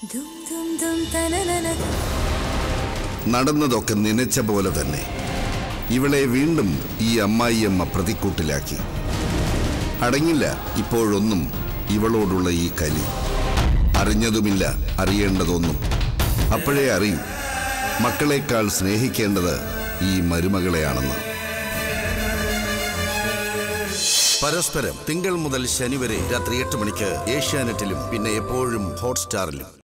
നടന്നതൊക്കെ നനച്ച പോലെ തന്നെ ഇവളെ വീണ്ടും ഈ അമ്മായിയമ്മ പ്രതിക്കൂട്ടിലാക്കി. അടങ്ങില്ല ഇപ്പോഴൊന്നും ഇവളോടുള്ള ഈ കലി. അറിഞ്ഞതുമില്ല അറിയേണ്ടതൊന്നും. അപ്പോഴേ അറിയും മക്കളെക്കാൾ സ്നേഹിക്കേണ്ടത് ഈ മരുമകളെയാണെന്ന്. പരസ്പരം തിങ്കൾ മുതൽ ശനി വരെ രാത്രി 8 മണിക്ക് ഏഷ്യാനെറ്റിലും പിന്നെ എപ്പോഴും ഹോട്ട്സ്റ്റാറിലും.